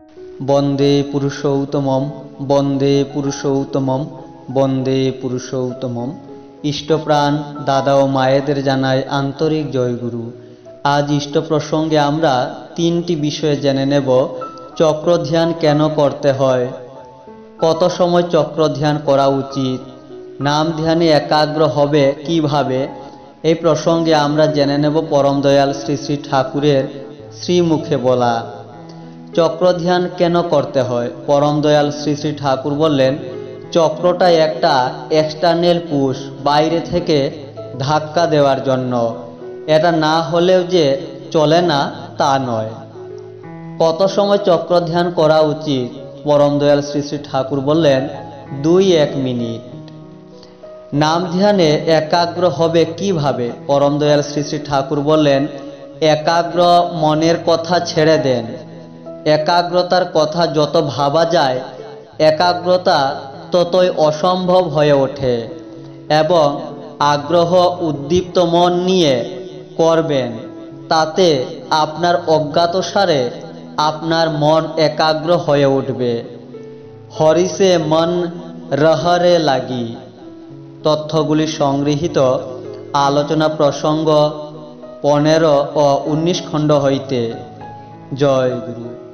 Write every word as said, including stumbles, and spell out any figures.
বন্দে পুরুষোত্তমম বন্দে পুরুষোত্তমম বন্দে পুরুষোত্তমম। ইষ্টপ্রাণ দাদা ও মায়েদের জানায় আন্তরিক জয়গুরু। আজ ইষ্ট প্রসঙ্গে আমরা তিনটি বিষয়ে জেনে নেব। চক্র ধ্যান কেন করতে হয়, কত সময় চক্র ধ্যান করা উচিত, নাম ধ্যানে একাগ্র হবে কিভাবে। এই প্রসঙ্গে আমরা জেনে নেব পরম দয়াল শ্রী শ্রী ঠাকুরের শ্রীমুখে বলা। চক্র ধ্যান কেন করতে হয়? পরম দয়াল শ্রী শ্রী ঠাকুর বললেন, চক্রটা একটা এক্সটার্নাল পুশ, বাইরে থেকে ধাক্কা দেওয়ার জন্য। এটা না হলেও যে চলে না তা নয়। কত সময় চক্র ধ্যান করা উচিত? পরম দয়াল শ্রী শ্রী ঠাকুর বললেন, দুই এক মিনিট। নাম ধ্যানে একাগ্র হবে কিভাবে? পরম দয়াল শ্রী শ্রী ঠাকুর বললেন, একাগ্র মনের কথা ছেড়ে দেন। একাগ্রতার কথা যত ভাবা যায়, একাগ্রতা ততই অসম্ভব হয়ে ওঠে। এবং আগ্রহ উদ্দীপ্ত মন নিয়ে করবেন, তাতে আপনার অজ্ঞাতসারে আপনার মন একাগ্র হয়ে উঠবে। হরিসে মন রহরে লাগি। তথ্যগুলি সংগৃহীত আলোচনা প্রসঙ্গ পনেরো ও উনিশ খণ্ড হইতে। জয় গুরু।